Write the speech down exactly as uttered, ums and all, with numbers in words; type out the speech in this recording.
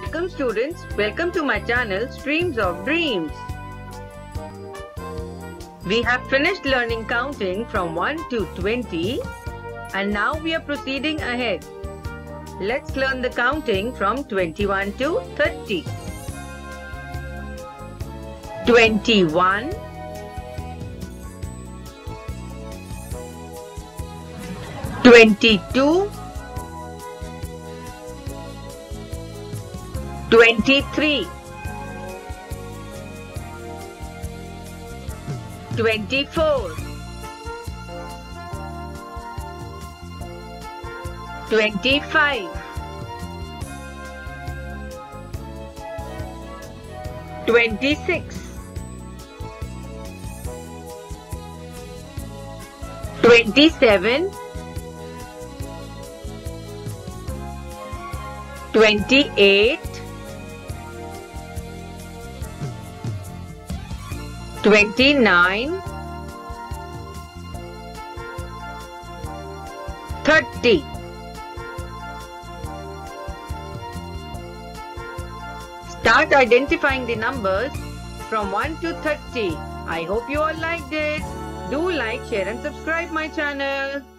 Welcome students, welcome to my channel Streams of Dreams. We have finished learning counting from one to twenty and now we are proceeding ahead. Let's learn the counting from twenty-one to thirty. twenty-one, twenty-two, twenty-three, twenty-four, twenty-five, twenty-six, twenty-seven, twenty-eight, twenty-nine, thirty. Start identifying the numbers from one to thirty. I hope you all liked it. Do like, share and subscribe my channel.